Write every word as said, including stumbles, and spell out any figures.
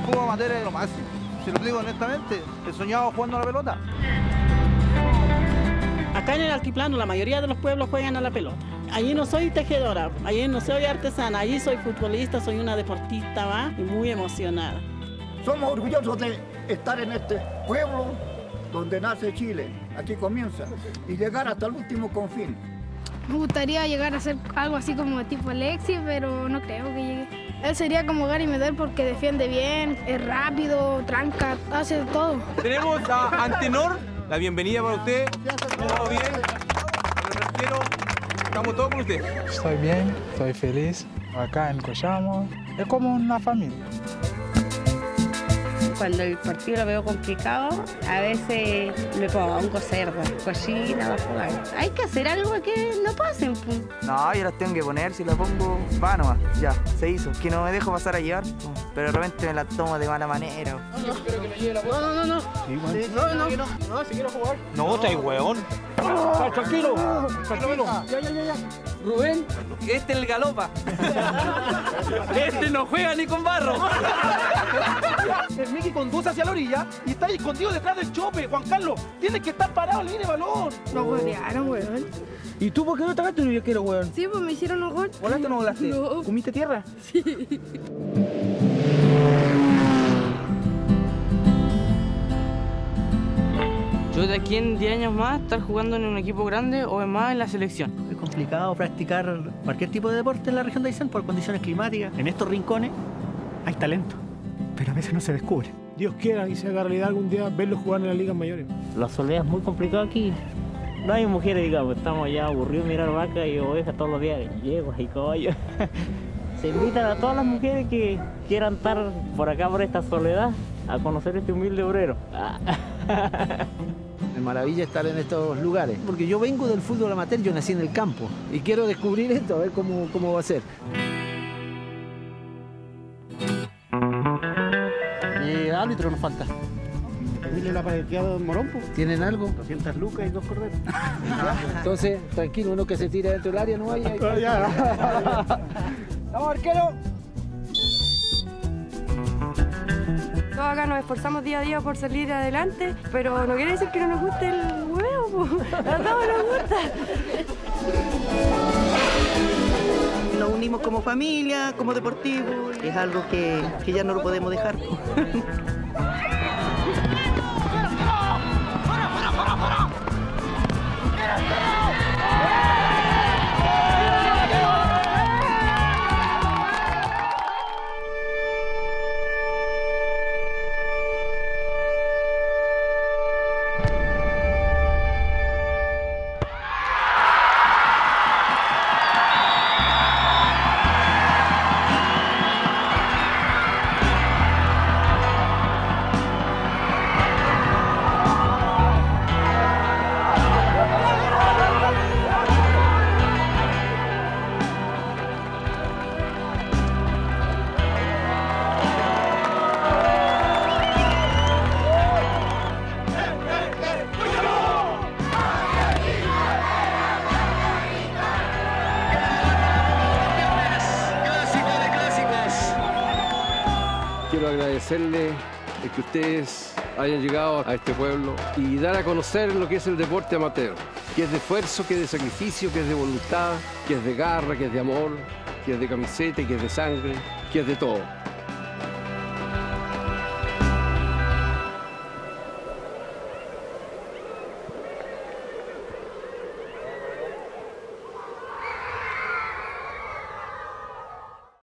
fútbol amateur es lo máximo. Si lo digo honestamente, he soñado jugando a la pelota. Acá en el altiplano la mayoría de los pueblos juegan a la pelota. Allí no soy tejedora, allí no soy artesana, allí soy futbolista, soy una deportista, ¿va? Y muy emocionada. Somos orgullosos de estar en este pueblo donde nace Chile. Aquí comienza y llegar hasta el último confín. Me gustaría llegar a ser algo así como tipo Alexis, pero no creo que llegue. Él sería como Gary Medel porque defiende bien, es rápido, tranca, hace todo. Tenemos a Antenor, la bienvenida para usted. ¿Todo bien? Quiero, estamos todos con usted. Estoy bien, estoy feliz. Acá en Coyamo es como una familia. Cuando el partido lo veo complicado, a veces me pongo cerdo, cochina, va a jugar. Hay que hacer algo que no pasen. No, yo las tengo que poner, si la pongo, va nomás, ya, se hizo. Que no me dejo pasar a llevar, pero de repente me la tomo de mala manera. No, no, no, no. Sí, bueno. Sí, no, no, no, no, si quiero jugar. No, estáis hueón. Oh, tranquilo, tranquilo. Ya, ya, ya, ya. Rubén, este es el galopa. Este no juega ni con barro. El Miki conduce hacia la orilla y está ahí escondido detrás del chope. Juan Carlos, tienes que estar parado, le viene balón. Lo golearon, weón. ¿Y tú por qué no te agaste un quiero, weón? Sí, pues me hicieron un gol. ¿Volaste o no volaste? No. ¿Comiste tierra? Sí. Yo de aquí en diez años más estar jugando en un equipo grande o más en la selección. Es complicado practicar cualquier tipo de deporte en la región de Aysén por condiciones climáticas. En estos rincones hay talento, pero a veces no se descubre. Dios quiera y se haga realidad algún día verlos jugar en las ligas mayores. La soledad es muy complicada aquí. No hay mujeres, digamos, estamos ya aburridos de mirar vacas y ovejas todos los días, yeguas y caballos. Se invitan a todas las mujeres que quieran estar por acá, por esta soledad, a conocer este humilde obrero. Me maravilla estar en estos lugares, porque yo vengo del fútbol amateur, yo nací en el campo y quiero descubrir esto, a ver cómo, cómo va a ser. Y árbitro nos falta. Emilio la pareteado en Morón, pues. ¿Tienen algo? doscientas lucas y dos corderos. Entonces, tranquilo, uno que se tira dentro del área no hay. hay... ¡Vamos, arquero! Todos acá nos esforzamos día a día por salir adelante, pero no quiere decir que no nos guste el huevo, pues. A todos nos gusta. Nos unimos como familia, como deportivos. Es algo que, que ya no lo podemos dejar. Quiero agradecerle el que ustedes hayan llegado a este pueblo y dar a conocer lo que es el deporte amateur, que es de esfuerzo, que es de sacrificio, que es de voluntad, que es de garra, que es de amor, que es de camiseta, que es de sangre, que es de todo.